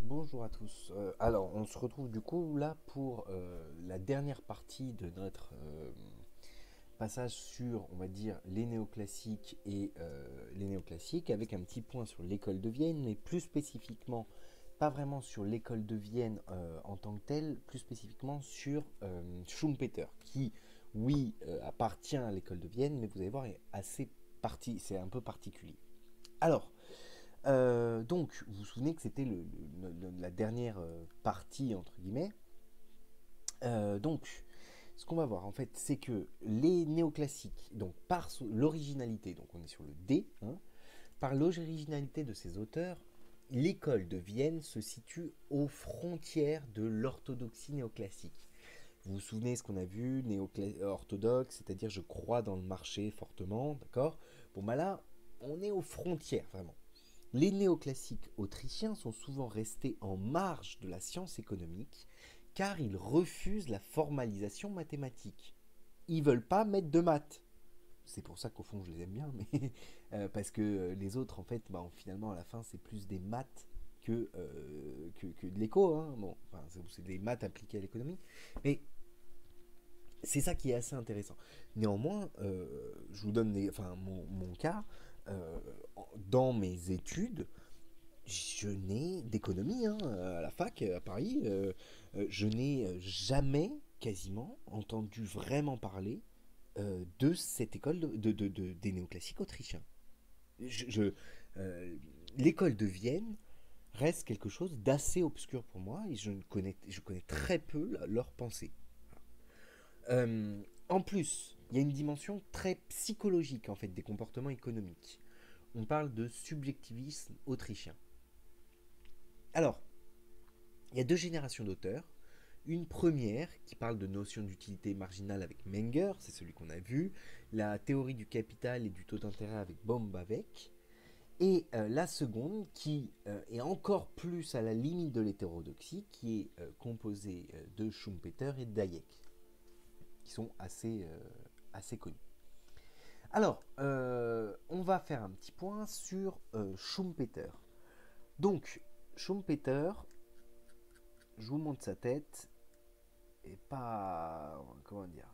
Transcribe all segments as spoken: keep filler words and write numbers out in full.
Bonjour à tous. Euh, alors, on se retrouve du coup là pour euh, la dernière partie de notre euh, passage sur, on va dire, les néoclassiques et euh, les néoclassiques, avec un petit point sur l'école de Vienne, mais plus spécifiquement, pas vraiment sur l'école de Vienne euh, en tant que telle, plus spécifiquement sur euh, Schumpeter, qui, oui, euh, appartient à l'école de Vienne, mais vous allez voir, est assez parti, c'est un peu particulier. Alors, euh, donc, vous vous souvenez que c'était le, le- le- la dernière euh, partie, entre guillemets. Euh, donc, ce qu'on va voir, en fait, c'est que les néoclassiques, donc par l'originalité, donc on est sur le D, hein, par l'originalité de ces auteurs, l'école de Vienne se situe aux frontières de l'orthodoxie néoclassique. Vous vous souvenez ce qu'on a vu, néo-orthodoxe, c'est-à-dire je crois dans le marché fortement, d'accord. Bon, bah là, on est aux frontières, vraiment. Les néoclassiques autrichiens sont souvent restés en marge de la science économique car ils refusent la formalisation mathématique. Ils veulent pas mettre de maths. C'est pour ça qu'au fond je les aime bien, mais euh, parce que les autres en fait, bah, finalement à la fin c'est plus des maths que, euh, que, que de l'éco. Hein. Bon, enfin, c'est des maths appliquées à l'économie, mais c'est ça qui est assez intéressant. Néanmoins, euh, je vous donne des, enfin, mon, mon cas. Euh, dans mes études, je n'ai d'économie hein, à la fac à Paris. Euh, euh, je n'ai jamais quasiment entendu vraiment parler euh, de cette école de, de- de- de- des néoclassiques autrichiens. Je, je- euh, L'école de Vienne reste quelque chose d'assez obscur pour moi et je, ne connais, je connais très peu leurs pensées. Euh, en plus, il y a une dimension très psychologique en fait des comportements économiques. On parle de subjectivisme autrichien. Alors, il y a deux générations d'auteurs. Une première qui parle de notion d'utilité marginale avec Menger, c'est celui qu'on a vu, la théorie du capital et du taux d'intérêt avec Bombavec, et euh, la seconde qui euh, est encore plus à la limite de l'hétérodoxie, qui est euh, composée euh, de Schumpeter et d'Hayek, qui sont assez, euh, assez connus. Alors, euh, on va faire un petit point sur euh, Schumpeter. Donc, Schumpeter, je vous montre sa tête, et pas, comment dire,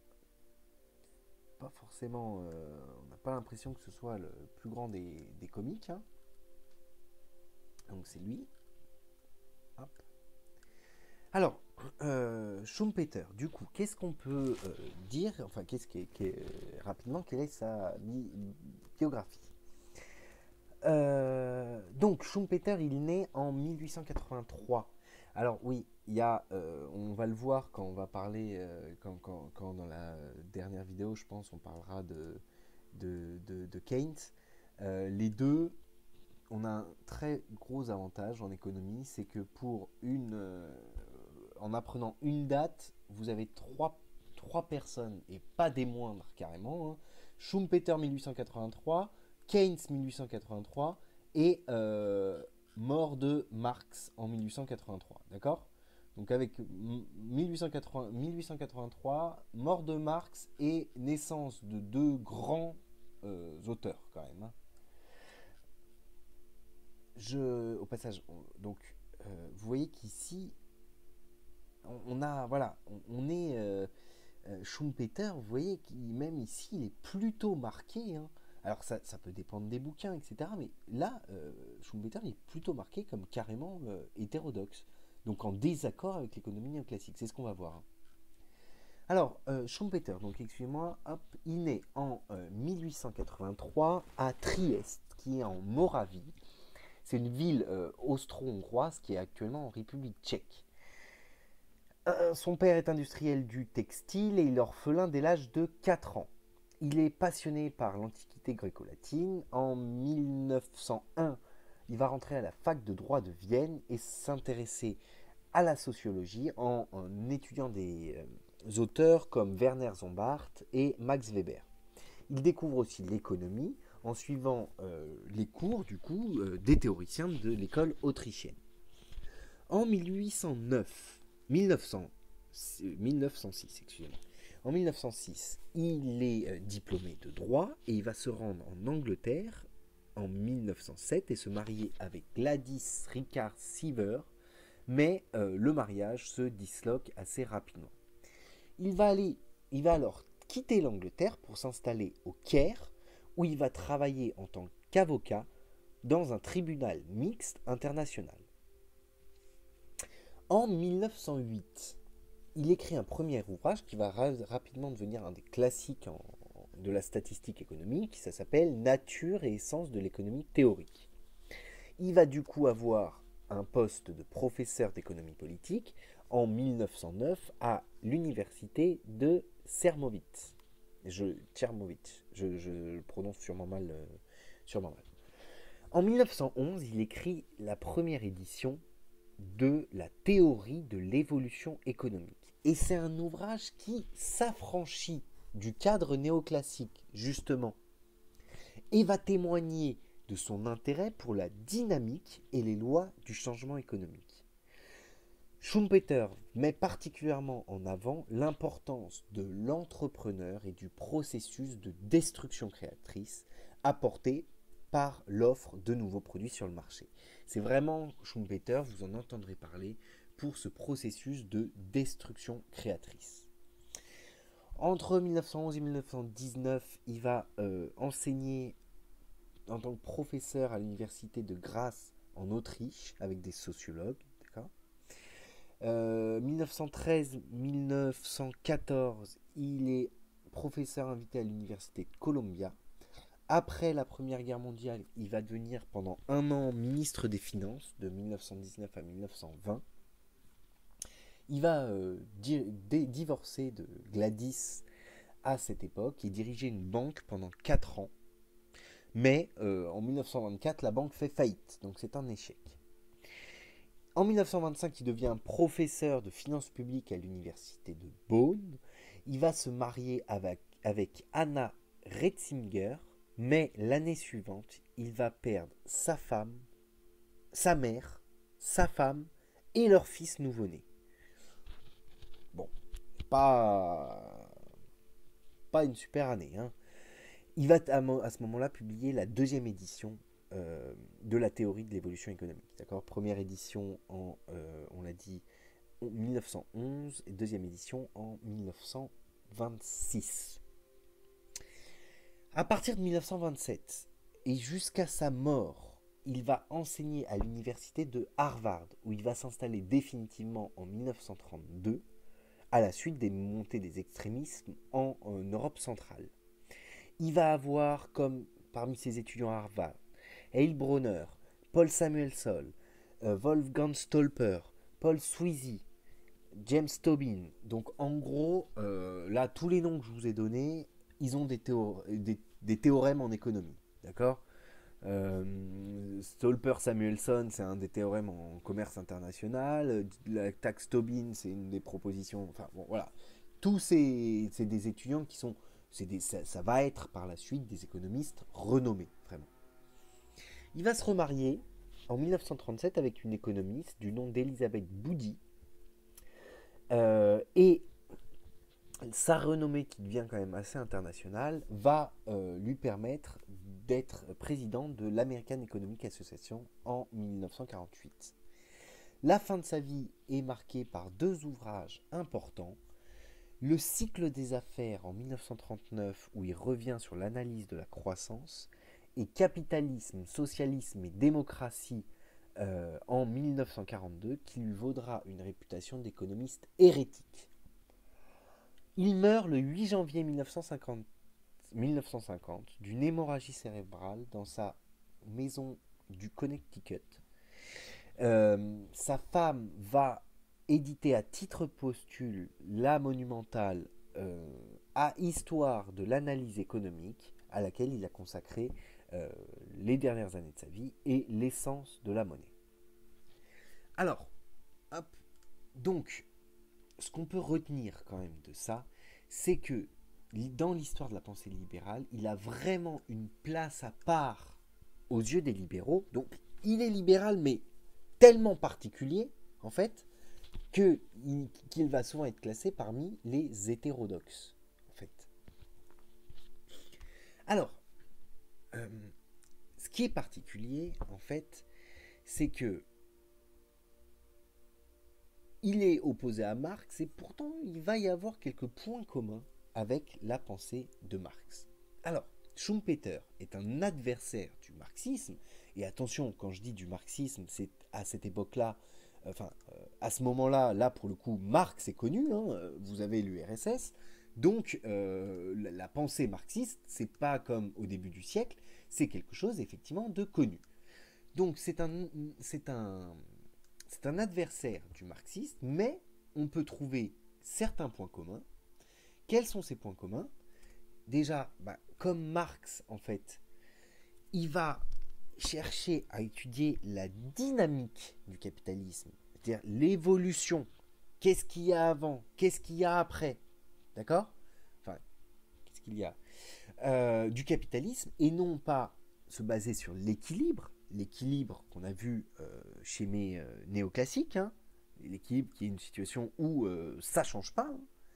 pas forcément, euh, on n'a pas l'impression que ce soit le plus grand des, des comiques. Hein. Donc c'est lui. Hop. Alors, euh, Schumpeter, du coup, qu'est-ce qu'on peut euh, dire, enfin, qu'est-ce qui est, qui est, euh, rapidement, quelle est sa bi biographie. Euh, donc, Schumpeter, il naît en mille huit cent quatre-vingt-trois. Alors oui, il y a, euh, on va le voir quand on va parler, euh, quand, quand, quand, dans la dernière vidéo, je pense, on parlera de, de, de, de Keynes. Euh, les deux, on a un très gros avantage en économie, c'est que pour une, euh, en apprenant une date, vous avez trois, trois personnes, et pas des moindres carrément. Hein. Schumpeter mille huit cent quatre-vingt-trois, Keynes mille huit cent quatre-vingt-trois et euh, mort de Marx en mille huit cent quatre-vingt-trois. D'accord. Donc avec mille huit cent quatre-vingts, mille huit cent quatre-vingt-trois, mort de Marx et naissance de deux grands euh, auteurs quand même. Hein. Je, au passage, on- donc euh, vous voyez qu'ici on, on a, voilà, on, on est euh, euh, Schumpeter, vous voyez qu'il même ici il est plutôt marqué. Hein. Alors ça, ça peut dépendre des bouquins, et cetera. Mais là, euh, Schumpeter il est plutôt marqué comme carrément euh, hétérodoxe, donc en désaccord avec l'économie néoclassique. C'est ce qu'on va voir. Hein. Alors, euh, Schumpeter, donc excusez-moi, hop, il naît en euh, mille huit cent quatre-vingt-trois à Trieste, qui est en Moravie. C'est une ville euh, austro-hongroise qui est actuellement en République tchèque. Euh, son père est industriel du textile et il est orphelin dès l'âge de quatre ans. Il est passionné par l'antiquité gréco-latine. En mille neuf cent un, il va rentrer à la fac de droit de Vienne et s'intéresser à la sociologie en, en étudiant des euh, auteurs comme Werner Zombart et Max Weber. Il découvre aussi l'économie en suivant euh, les cours du coup euh, des théoriciens de l'école autrichienne. En mille huit cent neuf, mille neuf cents, mille neuf cent six, excusez-moi. En mille neuf cent six, il est euh, diplômé de droit et il va se rendre en Angleterre en mille neuf cent sept et se marier avec Gladys Ricard Seaver, mais euh, le mariage se disloque assez rapidement. Il va, aller, il va alors quitter l'Angleterre pour s'installer au Caire, où il va travailler en tant qu'avocat dans un tribunal mixte international. En mille neuf cent huit, il écrit un premier ouvrage qui va ra- rapidement devenir un des classiques en, de la statistique économique, ça s'appelle Nature et essence de l'économie théorique. Il va du coup avoir un poste de professeur d'économie politique en mille neuf cent neuf à l'université de Czermowitz. Je, Czermowitz, je, je le prononce sûrement mal, euh, sûrement mal. En mille neuf cent onze, il écrit la première édition de la théorie de l'évolution économique. Et c'est un ouvrage qui s'affranchit du cadre néoclassique, justement, et va témoigner de son intérêt pour la dynamique et les lois du changement économique. Schumpeter met particulièrement en avant l'importance de l'entrepreneur et du processus de destruction créatrice apporté par l'offre de nouveaux produits sur le marché. C'est vraiment Schumpeter, vous en entendrez parler, pour ce processus de destruction créatrice. Entre mille neuf cent onze et mille neuf cent dix-neuf, il va euh, enseigner en tant que professeur à l'université de Graz en Autriche avec des sociologues. D'accord euh, mille neuf cent treize à mille neuf cent quatorze, il est professeur invité à l'université de Columbia. Après la Première Guerre mondiale, il va devenir pendant un an ministre des Finances, de mille neuf cent dix-neuf à mille neuf cent vingt. Il va euh, di- dé- divorcer de Gladys à cette époque et diriger une banque pendant quatre ans. Mais euh, en mille neuf cent vingt-quatre, la banque fait faillite, donc c'est un échec. En mille neuf cent vingt-cinq, il devient professeur de finances publiques à l'université de Bonn. Il va se marier avec, avec Anna Retzinger, mais l'année suivante, il va perdre sa femme, sa mère, sa femme et leur fils nouveau-né. Bon, pas, pas une super année, hein. Il va à ce moment-là publier la deuxième édition euh, de la théorie de l'évolution économique. D'accord ? Première édition en, euh, on l'a dit, mille neuf cent onze et deuxième édition en mille neuf cent vingt-six. À partir de mille neuf cent vingt-sept et jusqu'à sa mort, il va enseigner à l'université de Harvard, où il va s'installer définitivement en mille neuf cent trente-deux, à la suite des montées des extrémismes en, en Europe centrale. Il va avoir comme parmi ses étudiants à Harvard, Hale Bronner, Paul Samuelson, euh, Wolfgang Stolper, Paul Sweezy, James Tobin. Donc en gros, euh, là, tous les noms que je vous ai donnés, ils ont des, théor- des, des théorèmes en économie. D'accord euh, Stolper Samuelson, c'est un des théorèmes en commerce international. La taxe Tobin, c'est une des propositions. Enfin bon, voilà. Tous ces, c'est des étudiants qui sont c'est des, ça, ça va être par la suite des économistes renommés, vraiment. Il va se remarier en mille neuf cent trente-sept avec une économiste du nom d'Elisabeth Boudy. Euh, et sa renommée, qui devient quand même assez internationale, va euh, lui permettre d'être président de l'American Economic Association en mille neuf cent quarante-huit. La fin de sa vie est marquée par deux ouvrages importants. Le cycle des affaires en mille neuf cent trente-neuf, où il revient sur l'analyse de la croissance, et Capitalisme, socialisme et démocratie euh, en mille neuf cent quarante-deux, qui lui vaudra une réputation d'économiste hérétique. Il meurt le huit janvier mille neuf cent cinquante, mille neuf cent cinquante d'une hémorragie cérébrale dans sa maison du Connecticut. Euh, sa femme va éditer à titre posthume la monumentale euh, à histoire de l'analyse économique, à laquelle il a consacré euh, les dernières années de sa vie et l'essence de la monnaie. Alors, hop, donc, ce qu'on peut retenir quand même de ça, c'est que dans l'histoire de la pensée libérale, il a vraiment une place à part aux yeux des libéraux. Donc, il est libéral, mais tellement particulier, en fait, que, qu'il va souvent être classé parmi les hétérodoxes, en fait. Alors, euh, ce qui est particulier, en fait, c'est que il est opposé à Marx et pourtant il va y avoir quelques points communs avec la pensée de Marx. Alors, Schumpeter est un adversaire du marxisme, et attention, quand je dis du marxisme, c'est à cette époque-là, enfin, euh, à ce moment-là, là pour le coup, Marx est connu, hein, vous avez l'U R S S, donc euh, la, la pensée marxiste, c'est pas comme au début du siècle, c'est quelque chose effectivement de connu. Donc c'est un, c'est un, c'est un adversaire du marxiste, mais on peut trouver certains points communs. Quels sont ces points communs? Déjà, bah, comme Marx, en fait, il va chercher à étudier la dynamique du capitalisme, c'est-à-dire l'évolution. Qu'est-ce qu'il y a avant? Qu'est-ce qu'il y a après? D'accord? Enfin, qu'est-ce qu'il y a euh, du capitalisme, et non pas se baser sur l'équilibre, l'équilibre qu'on a vu euh, chez mes euh, néoclassiques, hein, l'équilibre qui est une situation où euh, ça ne change pas. Hein.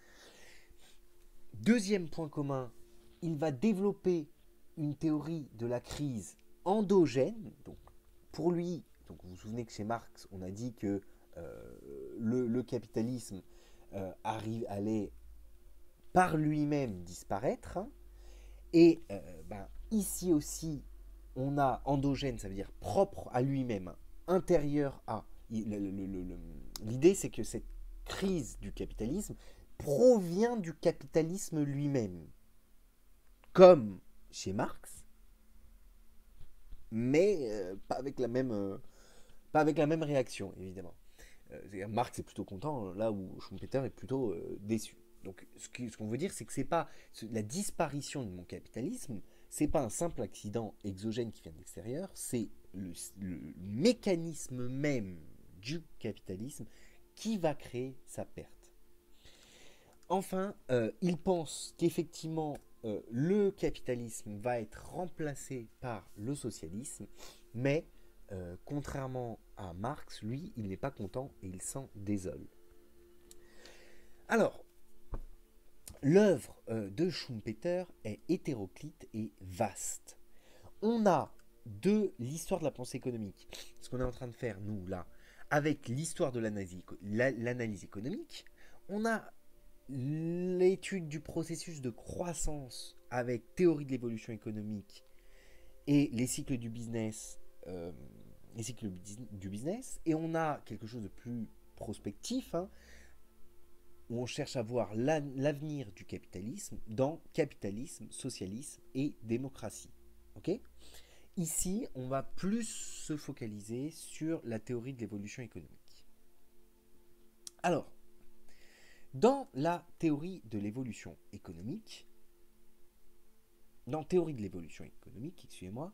Deuxième point commun, il va développer une théorie de la crise endogène. Donc, pour lui, donc vous vous souvenez que chez Marx, on a dit que euh, le, le capitalisme euh, arrive, allait par lui-même disparaître. Hein, et euh, ben, ici aussi, on a endogène, ça veut dire propre à lui-même, intérieur à. L'idée, c'est que cette crise du capitalisme provient du capitalisme lui-même, comme chez Marx, mais euh, pas avec la même, euh, pas avec la même réaction, évidemment. Euh, Marx est plutôt content, là où Schumpeter est plutôt euh, déçu. Donc, ce, qui, ce qu'on veut dire, c'est que c'est pas la disparition de mon capitalisme, c'est pas un simple accident exogène qui vient de l'extérieur, c'est le, le mécanisme même du capitalisme qui va créer sa perte. Enfin, euh, il pense qu'effectivement, euh, le capitalisme va être remplacé par le socialisme, mais euh, contrairement à Marx, lui, il n'est pas content et il s'en désole. Alors, l'œuvre euh, de Schumpeter est hétéroclite et vaste. On a de l'histoire de la pensée économique, ce qu'on est en train de faire, nous, là, avec l'histoire de l'analyse, l'analyse économique, on a l'étude du processus de croissance avec théorie de l'évolution économique et les cycles du business, euh, les cycles du business, et on a quelque chose de plus prospectif, hein, où on cherche à voir la, l'avenir du capitalisme dans capitalisme, socialisme et démocratie. Ok ? Ici, on va plus se focaliser sur la théorie de l'évolution économique. Alors, dans la théorie de l'évolution économique, dans théorie de l'évolution économique, excusez-moi,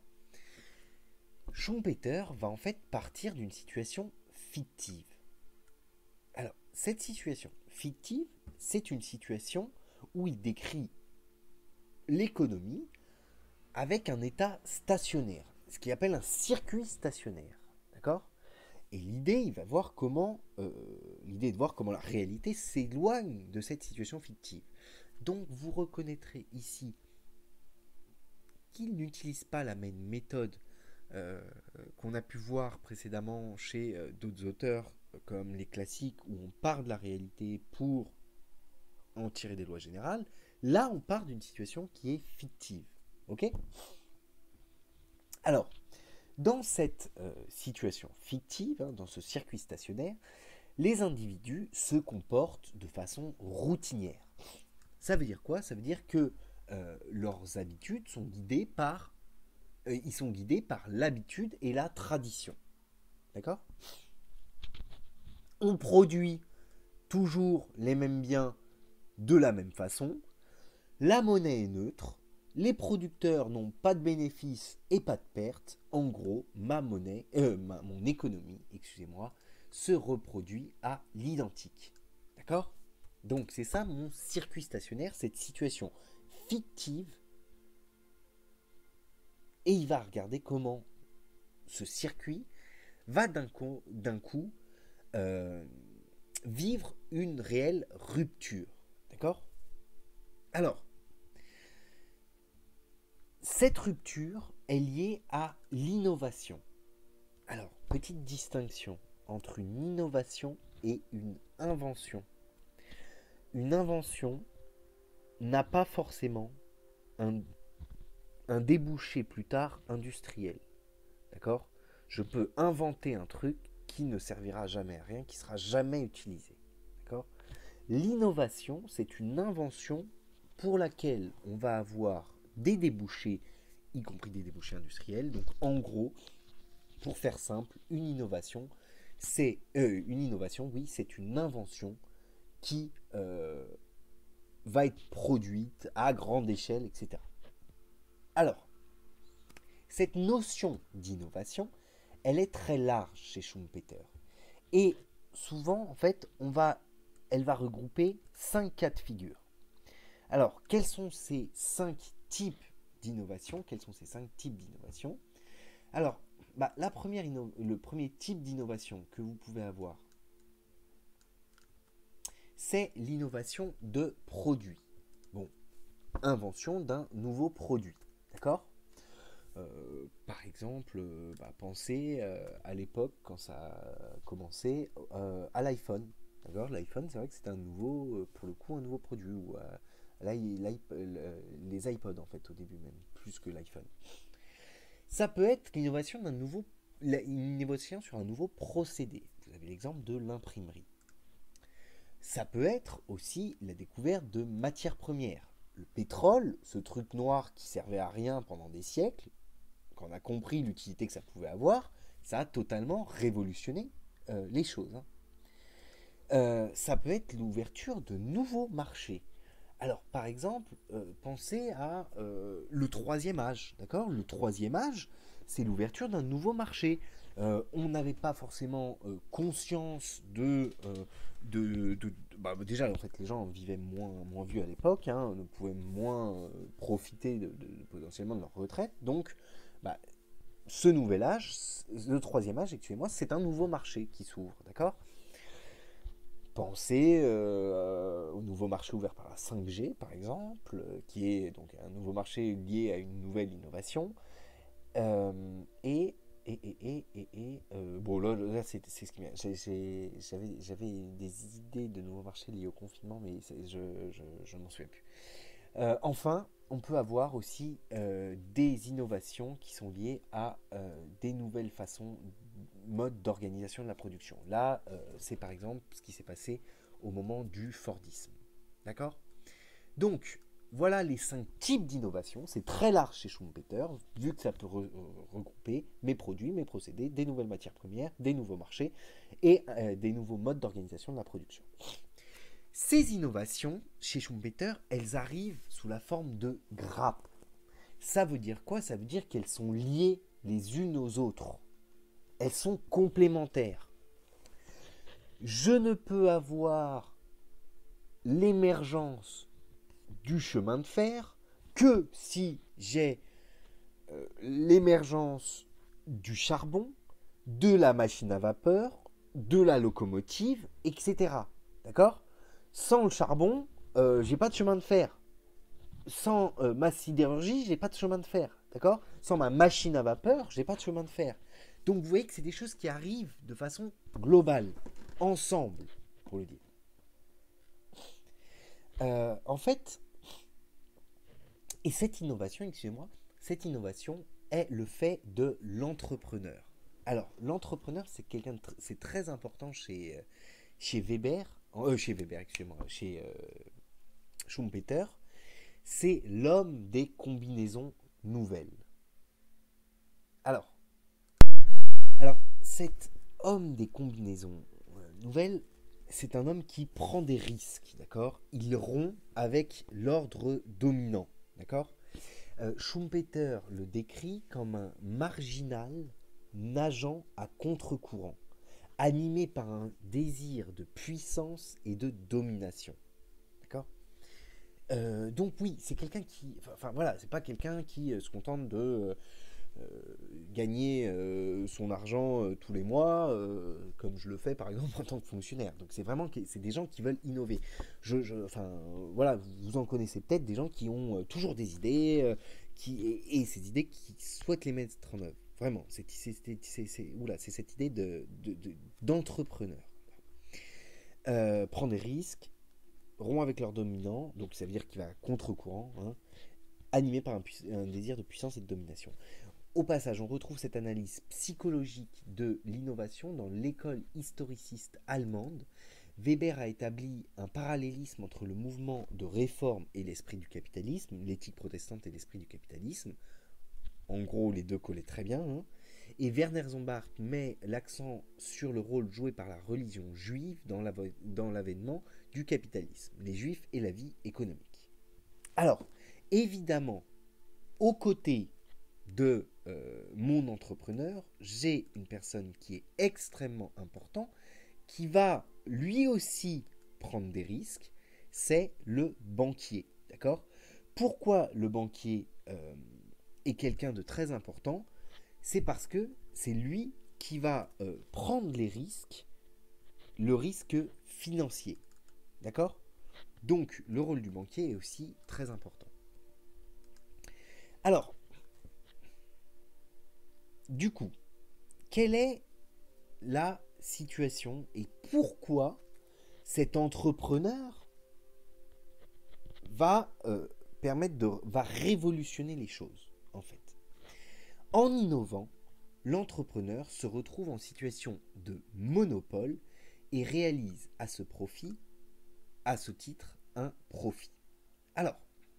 Schumpeter va en fait partir d'une situation fictive. Alors, cette situation fictive, c'est une situation où il décrit l'économie avec un état stationnaire, ce qu'il appelle un circuit stationnaire, d'accord ? Et l'idée, il va voir comment, euh, l'idée est de voir comment la réalité s'éloigne de cette situation fictive. Donc, vous reconnaîtrez ici qu'il n'utilise pas la même méthode euh, qu'on a pu voir précédemment chez euh, d'autres auteurs, comme les classiques, où on part de la réalité pour en tirer des lois générales. Là, on part d'une situation qui est fictive. Ok ? Alors, dans cette euh, situation fictive, hein, dans ce circuit stationnaire, les individus se comportent de façon routinière. Ça veut dire quoi ? Ça veut dire que euh, leurs habitudes sont guidées par, euh, ils sont guidés par l'habitude et la tradition. D'accord ? On produit toujours les mêmes biens de la même façon. La monnaie est neutre. Les producteurs n'ont pas de bénéfices et pas de pertes. En gros, ma monnaie, euh, ma, mon économie, excusez-moi, se reproduit à l'identique. D'accord ? Donc c'est ça mon circuit stationnaire, cette situation fictive. Et il va regarder comment ce circuit va d'un coup, d'un coup euh, vivre une réelle rupture. D'accord ? Alors, cette rupture est liée à l'innovation. Alors, petite distinction entre une innovation et une invention. Une invention n'a pas forcément un, un débouché plus tard industriel. D'accord ? Je peux inventer un truc qui ne servira jamais à rien, qui ne sera jamais utilisé. D'accord ? L'innovation, c'est une invention pour laquelle on va avoir des débouchés, y compris des débouchés industriels. Donc en gros, pour faire simple, une innovation, c'est euh, une innovation, oui, c'est une invention qui euh, va être produite à grande échelle, et cetera. Alors, cette notion d'innovation, elle est très large chez Schumpeter. Et souvent, en fait, on va, elle va regrouper cinq cas de figure. Alors, quels sont ces cinq types d'innovation ? Quels sont ces cinq types d'innovation ? Alors, bah, la première inno- le premier type d'innovation que vous pouvez avoir, c'est l'innovation de produit. Bon, invention d'un nouveau produit, d'accord ? Euh, par exemple, euh, bah, pensez euh, à l'époque quand ça a commencé euh, à l'iPhone. D'accord ? L'iPhone, c'est vrai que c'était un nouveau, euh, pour le coup, un nouveau produit. Ou euh, les iPods en fait au début même, plus que l'iPhone. Ça peut être l'innovation d'un nouveau, une innovation sur un nouveau procédé. Vous avez l'exemple de l'imprimerie. Ça peut être aussi la découverte de matières premières. Le pétrole, ce truc noir qui servait à rien pendant des siècles, quand on a compris l'utilité que ça pouvait avoir, ça a totalement révolutionné euh, les choses. Hein. Euh, ça peut être l'ouverture de nouveaux marchés. Alors, par exemple, euh, pensez à euh, le troisième âge, d'accord ? Le troisième âge, c'est l'ouverture d'un nouveau marché. Euh, on n'avait pas forcément euh, conscience de, euh, de, de, de bah, déjà, en fait, les gens vivaient moins, moins vieux à l'époque, hein, ne pouvaient moins euh, profiter de, de, de, potentiellement de leur retraite. Donc, bah, ce nouvel âge, le troisième âge, excusez-moi, c'est un nouveau marché qui s'ouvre, d'accord ? Pensez euh, au nouveau marché ouvert par la cinq G, par exemple, euh, qui est donc un nouveau marché lié à une nouvelle innovation. Euh, et, et, et, et, et, et euh, bon, là, là c'est, c'est ce qui m'a... J'ai, j'ai, j'avais, j'avais des idées de nouveaux marchés liés au confinement, mais je, je, je ne m'en souviens plus. Euh, enfin, on peut avoir aussi euh, des innovations qui sont liées à euh, des nouvelles façons, modes d'organisation de la production. Là, euh, c'est par exemple ce qui s'est passé au moment du Fordisme. D'accord ? Donc, voilà les cinq types d'innovation. C'est très large chez Schumpeter, vu que ça peut re- regrouper mes produits, mes procédés, des nouvelles matières premières, des nouveaux marchés et euh, des nouveaux modes d'organisation de la production. Ces innovations, chez Schumpeter, elles arrivent sous la forme de grappes. Ça veut dire quoi ? Ça veut dire qu'elles sont liées les unes aux autres. Elles sont complémentaires. Je ne peux avoir l'émergence du chemin de fer que si j'ai euh, l'émergence du charbon, de la machine à vapeur, de la locomotive, et cetera. D'accord ? Sans le charbon, euh, j'ai pas de chemin de fer. Sans euh, ma sidérurgie, j'ai pas de chemin de fer. D'accord ? Sans ma machine à vapeur, j'ai pas de chemin de fer. Donc vous voyez que c'est des choses qui arrivent de façon globale, ensemble, pour le dire. Euh, en fait, et cette innovation, excusez-moi, cette innovation est le fait de l'entrepreneur. Alors, l'entrepreneur, c'est quelqu'un de tr- c'est très important chez, euh, chez Weber, euh, chez Weber, excusez-moi, chez euh, Schumpeter, c'est l'homme des combinaisons nouvelles. Alors, alors cet homme des combinaisons euh, nouvelles, c'est un homme qui prend des risques, d'accord ? Il rompt avec l'ordre dominant, d'accord ? euh, Schumpeter le décrit comme un marginal nageant à contre-courant, animé par un désir de puissance et de domination. D'accord ? Euh, donc oui, c'est quelqu'un qui, enfin, enfin voilà, c'est pas quelqu'un qui euh, se contente de euh, euh, gagner euh, son argent euh, tous les mois, euh, comme je le fais par exemple en tant que fonctionnaire. Donc c'est vraiment c'est des gens qui veulent innover. Je, je, enfin voilà, vous en connaissez peut-être des gens qui ont euh, toujours des idées, euh, qui, et, et ces idées qui souhaitent les mettre en œuvre. Vraiment, c'est, c'est, c'est, c'est, c'est, oula, c'est cette idée de, de, de, d'entrepreneur. Euh, prend des risques, rompt avec leur dominant, donc ça veut dire qu'il va à contre-courant, hein, animé par un, un désir de puissance et de domination. Au passage, on retrouve cette analyse psychologique de l'innovation dans l'école historiciste allemande. Weber a établi un parallélisme entre le mouvement de réforme et l'esprit du capitalisme, l'éthique protestante et l'esprit du capitalisme. En gros, les deux collaient très bien. Hein. Et Werner Zombart met l'accent sur le rôle joué par la religion juive dans, la, dans l'avènement du capitalisme, les juifs et la vie économique. Alors, évidemment, aux côtés de euh, mon entrepreneur, j'ai une personne qui est extrêmement importante, qui va lui aussi prendre des risques, c'est le banquier. D'accord ? Pourquoi le banquier euh, est quelqu'un de très important ? C'est parce que c'est lui qui va euh, prendre les risques, le risque financier. D'accord ? Donc, le rôle du banquier est aussi très important. Alors, du coup, quelle est la situation et pourquoi cet entrepreneur va euh, permettre de va révolutionner les choses en fait. En innovant, l'entrepreneur se retrouve en situation de monopole et réalise à ce profit, à ce titre, un profit. Alors,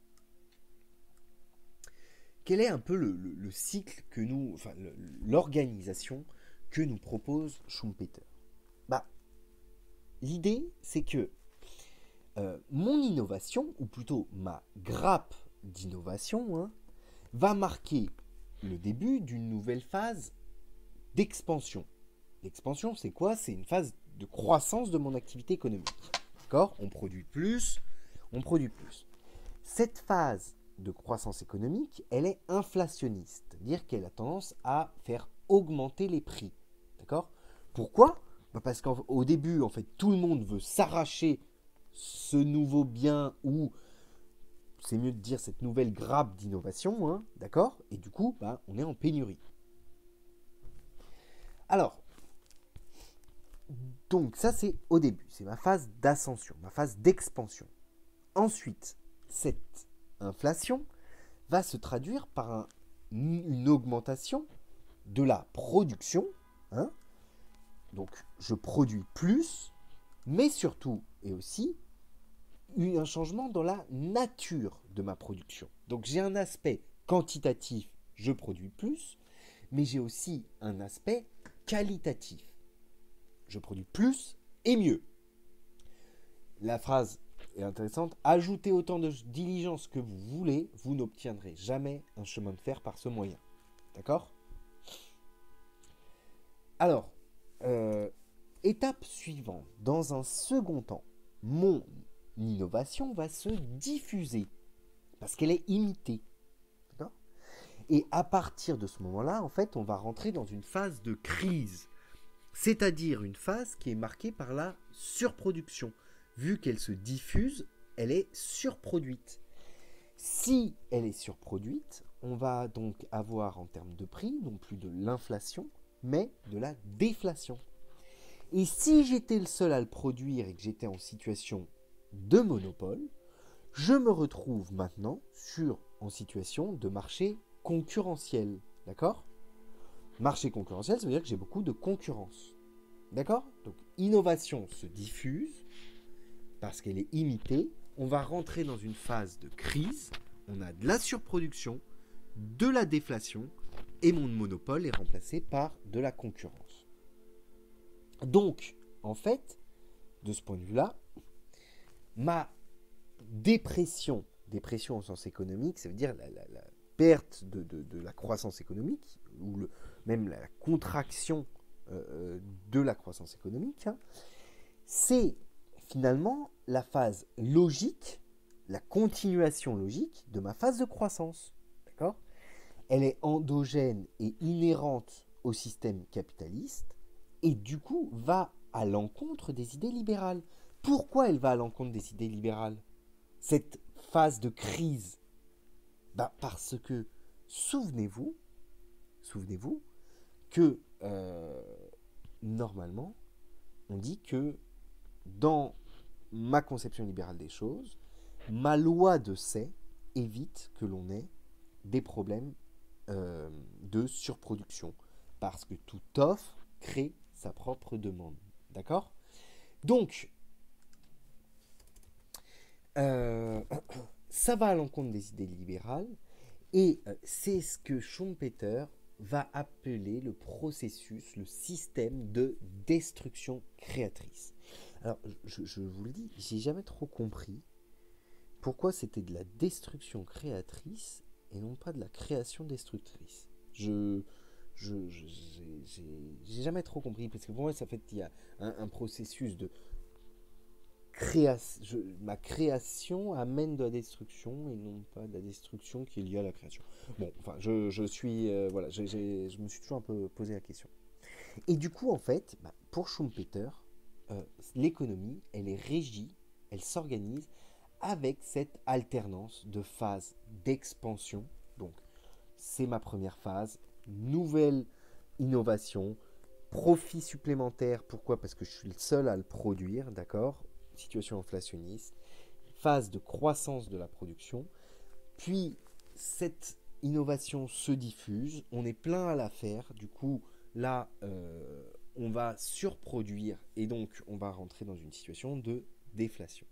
quel est un peu le, le, le cycle que nous, enfin le, l'organisation que nous propose Schumpeter ? Bah, l'idée, c'est que euh, mon innovation, ou plutôt ma grappe d'innovation, hein, va marquer le début d'une nouvelle phase d'expansion. L'expansion, c'est quoi ? C'est une phase de croissance de mon activité économique. D'accord ? On produit plus, on produit plus. Cette phase de croissance économique, elle est inflationniste, c'est-à-dire qu'elle a tendance à faire augmenter les prix. D'accord ? Pourquoi ? Bah parce qu'au début, en fait, tout le monde veut s'arracher ce nouveau bien ou, c'est mieux de dire, cette nouvelle grappe d'innovation, hein, d'accord ? Et du coup, bah, on est en pénurie. Alors, donc ça c'est au début, c'est ma phase d'ascension, ma phase d'expansion. Ensuite, cette inflation va se traduire par un, une augmentation de la production. Hein. Donc, je produis plus, mais surtout et aussi un changement dans la nature de ma production. Donc, j'ai un aspect quantitatif, je produis plus, mais j'ai aussi un aspect qualitatif. Je produis plus et mieux. La phrase est intéressante. Ajoutez autant de diligence que vous voulez, vous n'obtiendrez jamais un chemin de fer par ce moyen. D'accord ? Alors, euh, étape suivante. Dans un second temps, mon innovation va se diffuser parce qu'elle est imitée. D'accord ? Et à partir de ce moment-là, en fait, on va rentrer dans une phase de crise. C'est-à-dire une phase qui est marquée par la surproduction. Vu qu'elle se diffuse, elle est surproduite. Si elle est surproduite, on va donc avoir en termes de prix, non plus de l'inflation, mais de la déflation. Et si j'étais le seul à le produire et que j'étais en situation de monopole, je me retrouve maintenant sur, en situation de marché concurrentiel. D'accord ? Marché concurrentiel, ça veut dire que j'ai beaucoup de concurrence. D'accord ? Donc, innovation se diffuse parce qu'elle est imitée. On va rentrer dans une phase de crise. On a de la surproduction, de la déflation et mon monopole est remplacé par de la concurrence. Donc, en fait, de ce point de vue-là, ma dépression, dépression au sens économique, ça veut dire la, la, la perte de, de, de la croissance économique, ou le, même la contraction euh, de la croissance économique, hein, c'est finalement la phase logique, la continuation logique de ma phase de croissance. D'accord ? Elle est endogène et inhérente au système capitaliste et du coup va à l'encontre des idées libérales. Pourquoi elle va à l'encontre des idées libérales ? Cette phase de crise, Bah, parce que, souvenez-vous, souvenez-vous que, euh, normalement, on dit que dans ma conception libérale des choses, ma loi de c'est évite que l'on ait des problèmes euh, de surproduction. Parce que toute offre crée sa propre demande. D'accord ? Donc, euh, ça va à l'encontre des idées libérales et euh, c'est ce que Schumpeter va appeler le processus, le système de destruction créatrice. Alors, je, je vous le dis, j'ai jamais trop compris pourquoi c'était de la destruction créatrice et non pas de la création destructrice. Je, je, je j'ai, j'ai, j'ai jamais trop compris parce que pour moi, ça fait il y a un, un processus de création. Je, ma création amène de la destruction et non pas de la destruction qui est liée à la création. Bon, enfin, je, je suis, euh, voilà, j'ai, j'ai, je me suis toujours un peu posé la question. Et du coup, en fait, bah, pour Schumpeter, euh, l'économie, elle est régie, elle s'organise avec cette alternance de phases d'expansion. Donc, c'est ma première phase, nouvelle innovation, profit supplémentaire. Pourquoi ? Parce que je suis le seul à le produire, d'accord ? Situation inflationniste, phase de croissance de la production. Puis, cette innovation se diffuse, on est plein à la faire, du coup, là, euh, on va surproduire et donc on va rentrer dans une situation de déflation.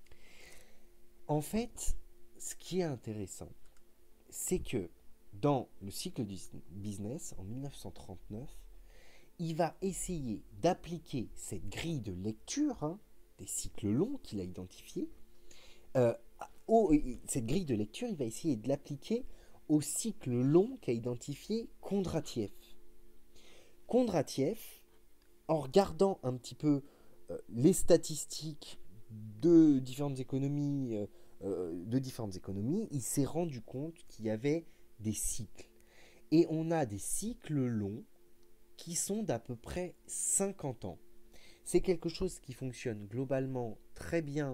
En fait, ce qui est intéressant, c'est que dans le cycle du business, en dix-neuf cent trente-neuf, il va essayer d'appliquer cette grille de lecture, hein, des cycles longs qu'il a identifiés, euh, au, cette grille de lecture, il va essayer de l'appliquer au cycle long qu'a identifié Kondratiev. Kondratiev, en regardant un petit peu euh, les statistiques de différentes économies, euh, euh, de différentes économies, il s'est rendu compte qu'il y avait des cycles. Et on a des cycles longs qui sont d'à peu près cinquante ans. C'est quelque chose qui fonctionne globalement très bien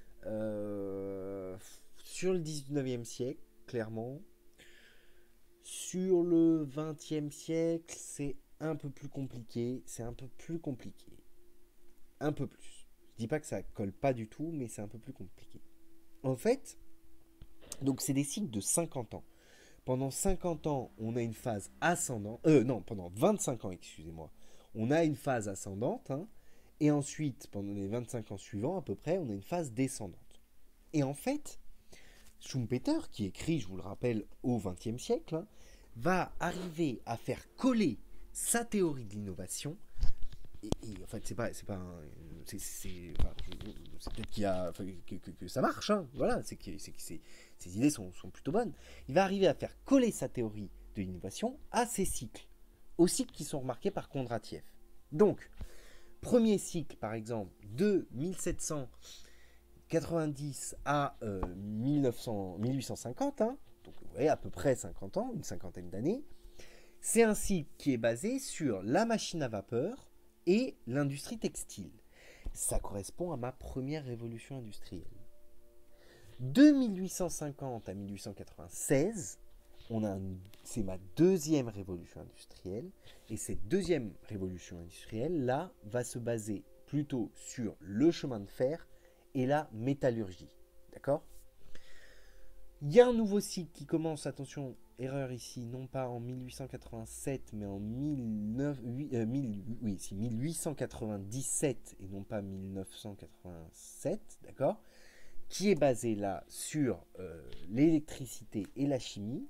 euh, sur le dix-neuvième siècle, clairement. Sur le vingtième siècle, c'est un peu plus compliqué. C'est un peu plus compliqué. Un peu plus. Je dis pas que ça colle pas du tout, mais c'est un peu plus compliqué. En fait, donc c'est des cycles de cinquante ans. Pendant cinquante ans, on a une phase ascendante. Euh, non, pendant vingt-cinq ans, excusez-moi. On a une phase ascendante. Hein, et ensuite, pendant les vingt-cinq ans suivants, à peu près, on a une phase descendante. Et en fait, Schumpeter, qui écrit, je vous le rappelle, au vingtième siècle, hein, va arriver à faire coller sa théorie de l'innovation. Et, et en fait, c'est pas, c'est pas, un, c'est, c'est, enfin, c'est peut-être qu'il y a, enfin, que, que, que ça marche, hein, voilà, c'est que, c'est que c'est, ces idées sont, sont plutôt bonnes. Il va arriver à faire coller sa théorie de l'innovation à ces cycles, aux cycles qui sont remarqués par Kondratiev. Donc, premier cycle, par exemple, de mille sept cent quatre-vingt-dix à euh, mille neuf cents, mille huit cent cinquante, hein, donc vous voyez à peu près cinquante ans, une cinquantaine d'années. C'est un cycle qui est basé sur la machine à vapeur et l'industrie textile. Ça correspond à ma première révolution industrielle. De mille huit cent cinquante à mille huit cent quatre-vingt-seize, on a un, c'est ma deuxième révolution industrielle. Et cette deuxième révolution industrielle, là, va se baser plutôt sur le chemin de fer et la métallurgie. D'accord ? Il y a un nouveau cycle qui commence, attention, erreur ici, non pas en mille huit cent quatre-vingt-sept, mais en mille neuf, euh, mille, oui, si, mille huit cent quatre-vingt-dix-sept et non pas mille neuf cent quatre-vingt-sept, d'accord ? Qui est basé là sur euh, l'électricité et la chimie.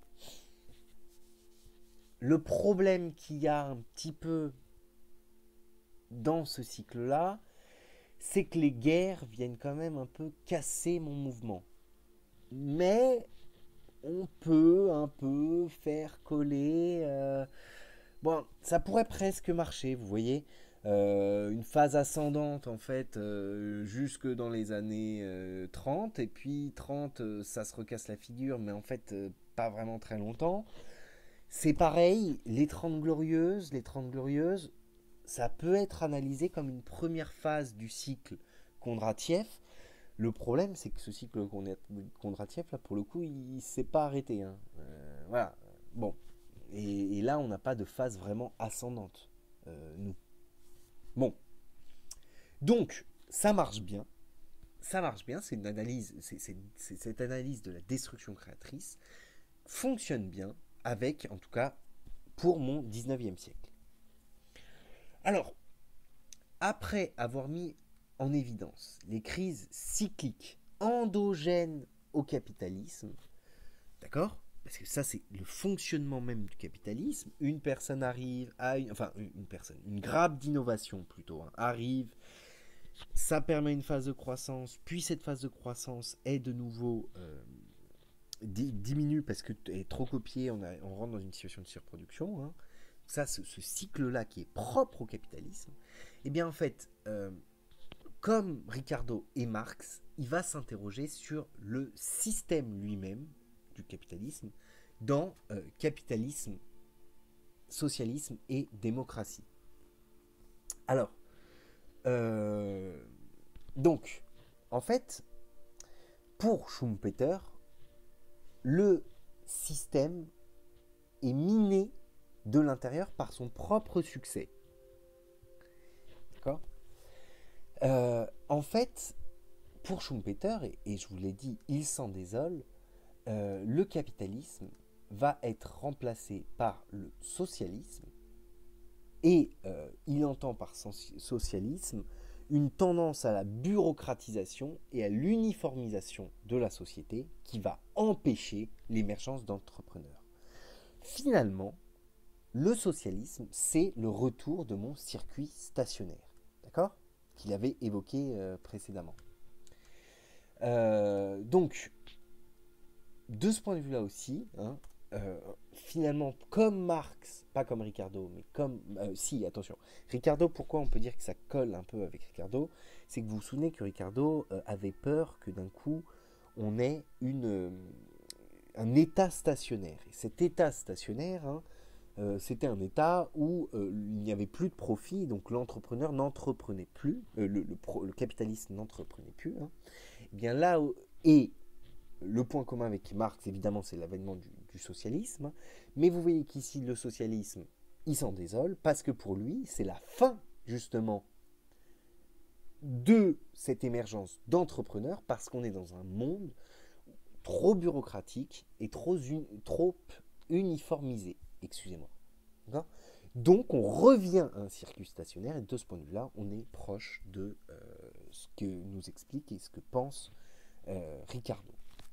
Le problème qu'il y a un petit peu dans ce cycle-là, c'est que les guerres viennent quand même un peu casser mon mouvement. Mais on peut un peu faire coller... Euh... Bon, ça pourrait presque marcher, vous voyez. Euh, une phase ascendante, en fait, euh, jusque dans les années euh, trente. Et puis trente, euh, ça se recasse la figure, mais en fait, euh, pas vraiment très longtemps. C'est pareil, les trente glorieuses, les trente glorieuses, ça peut être analysé comme une première phase du cycle Kondratiev, Le problème, c'est que ce cycle Kondratiev, là, pour le coup, il ne s'est pas arrêté. Hein. Euh, voilà. Bon. Et, et là, on n'a pas de phase vraiment ascendante, euh, nous. Bon. Donc, ça marche bien. Ça marche bien. C'est une analyse. C'est, c'est, c'est cette analyse de la destruction créatrice fonctionne bien avec, en tout cas, pour mon dix-neuvième siècle. Alors, après avoir mis en évidence les crises cycliques endogènes au capitalisme, d'accord ? Parce que ça, c'est le fonctionnement même du capitalisme. Une personne arrive à une, enfin une personne, une grappe d'innovation plutôt, hein, arrive, ça permet une phase de croissance, puis cette phase de croissance est de nouveau euh, diminue parce que est trop copiée, on, a, on rentre dans une situation de surproduction. Hein. Ça, ce, ce cycle-là qui est propre au capitalisme, eh bien en fait, euh, comme Ricardo et Marx, il va s'interroger sur le système lui-même du capitalisme dans euh, capitalisme, socialisme et démocratie. Alors, euh, donc, en fait, pour Schumpeter, le système est miné de l'intérieur par son propre succès. D'accord ? euh, En fait, pour Schumpeter, et, et je vous l'ai dit, il s'en désole, euh, le capitalisme va être remplacé par le socialisme, et euh, il entend par socialisme une tendance à la bureaucratisation et à l'uniformisation de la société qui va empêcher l'émergence d'entrepreneurs. Finalement, le socialisme, c'est le retour de mon circuit stationnaire, d'accord ? Qu'il avait évoqué euh, précédemment. Euh, donc, de ce point de vue-là aussi, hein, euh, finalement, comme Marx, pas comme Ricardo, mais comme... Euh, si, attention. Ricardo, pourquoi on peut dire que ça colle un peu avec Ricardo ? C'est que vous vous souvenez que Ricardo euh, avait peur que d'un coup, on ait une, euh, un état stationnaire. Et cet état stationnaire, hein, euh, c'était un état où euh, il n'y avait plus de profit, donc l'entrepreneur n'entreprenait plus, euh, le, le, pro, le capitaliste n'entreprenait plus. Hein. Et bien là, et le point commun avec Marx, évidemment, c'est l'avènement du, du socialisme. Mais vous voyez qu'ici, le socialisme, il s'en désole parce que pour lui, c'est la fin, justement, de cette émergence d'entrepreneurs parce qu'on est dans un monde trop bureaucratique et trop, un, trop uniformisé. Excusez-moi. D'accord ? Donc, on revient à un circuit stationnaire et de ce point de vue-là, on est proche de euh, ce que nous explique et ce que pense euh, Ricardo.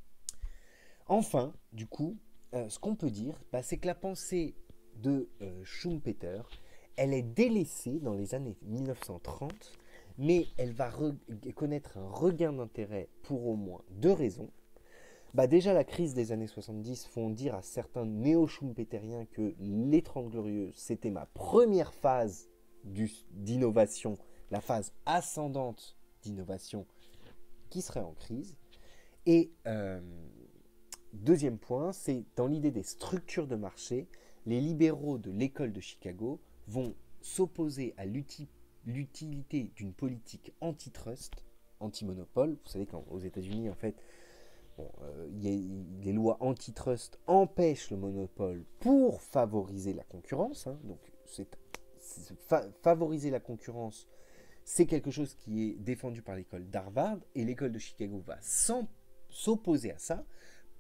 Enfin, du coup, euh, ce qu'on peut dire, bah, c'est que la pensée de euh, Schumpeter, elle est délaissée dans les années mille neuf cent trente, mais elle va re- connaître un regain d'intérêt pour au moins deux raisons. Bah, déjà, la crise des années soixante-dix font dire à certains néo-schumpeteriens que les Trente Glorieuses, c'était ma première phase du, d'innovation, la phase ascendante d'innovation qui serait en crise. Et... Euh, Deuxième point, c'est dans l'idée des structures de marché, les libéraux de l'école de Chicago vont s'opposer à l'uti- l'utilité d'une politique antitrust, anti-monopole. Vous savez qu'aux États-Unis, en fait, bon, euh, y a, les lois antitrust empêchent le monopole pour favoriser la concurrence. Hein, donc, c'est, c'est, fa- favoriser la concurrence, c'est quelque chose qui est défendu par l'école d'Harvard et l'école de Chicago va s'opposer à ça. Pourquoi ?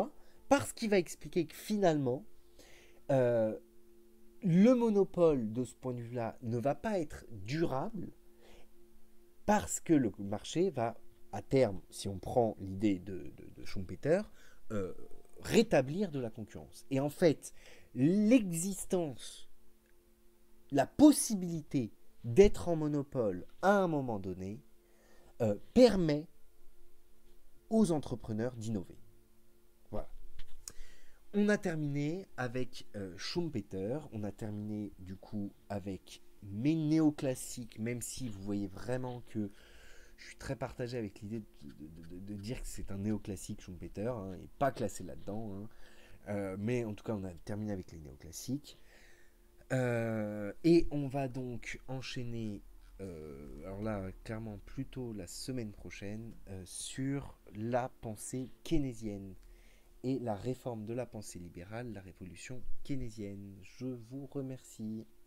Parce qu'il va expliquer que finalement, euh, le monopole de ce point de vue-là ne va pas être durable parce que le marché va, à terme, si on prend l'idée de, de, de Schumpeter, euh, rétablir de la concurrence. Et en fait, l'existence, la possibilité d'être en monopole à un moment donné euh, permet aux entrepreneurs d'innover. Voilà. On a terminé avec euh, Schumpeter, on a terminé du coup avec mes néoclassiques, même si vous voyez vraiment que je suis très partagé avec l'idée de, de, de, de dire que c'est un néoclassique Schumpeter, hein, et pas classé là-dedans, hein. euh, mais en tout cas on a terminé avec les néoclassiques. Euh, et on va donc enchaîner euh, alors là, clairement, plutôt la semaine prochaine, euh, sur la pensée keynésienne et la réforme de la pensée libérale, la révolution keynésienne. Je vous remercie.